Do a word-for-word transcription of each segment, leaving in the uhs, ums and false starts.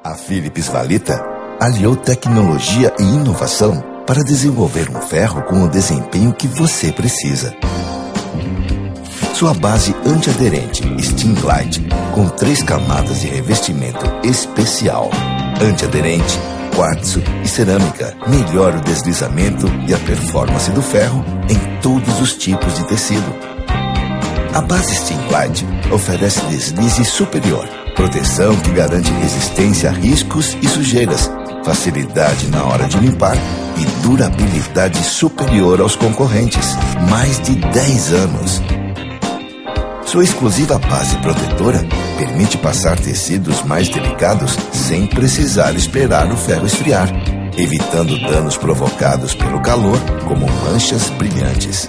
A Philips Valita aliou tecnologia e inovação para desenvolver um ferro com o desempenho que você precisa. Sua base antiaderente Steam Glide, com três camadas de revestimento especial, antiaderente, quartzo e cerâmica, melhora o deslizamento e a performance do ferro em todos os tipos de tecido. A base Steam Glide oferece deslize superior, proteção que garante resistência a riscos e sujeiras, facilidade na hora de limpar e durabilidade superior aos concorrentes. Mais de dez anos. Sua exclusiva base protetora permite passar tecidos mais delicados sem precisar esperar o ferro esfriar, evitando danos provocados pelo calor, como manchas brilhantes.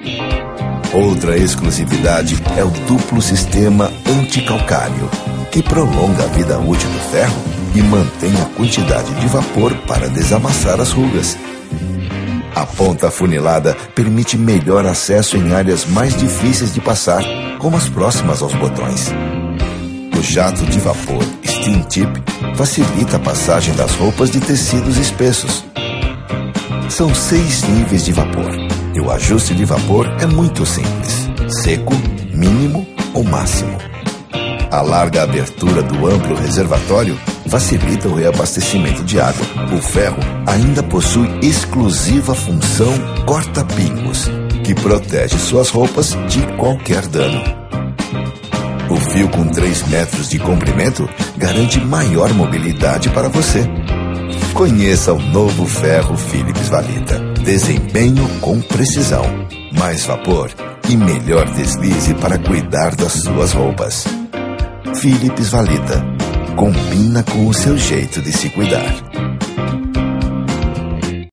Outra exclusividade é o duplo sistema anticalcário, que prolonga a vida útil do ferro e mantém a quantidade de vapor para desamassar as rugas. A ponta afunilada permite melhor acesso em áreas mais difíceis de passar, como as próximas aos botões. O jato de vapor Steam Tip facilita a passagem das roupas de tecidos espessos. São seis níveis de vapor e o ajuste de vapor é muito simples: seco, mínimo ou máximo. A larga abertura do amplo reservatório facilita o reabastecimento de água. O ferro ainda possui exclusiva função corta-pingos, que protege suas roupas de qualquer dano. O fio com três metros de comprimento garante maior mobilidade para você. Conheça o novo ferro Philips Valita. Desempenho com precisão, mais vapor e melhor deslize para cuidar das suas roupas. Philips Valita. Combina com o seu jeito de se cuidar.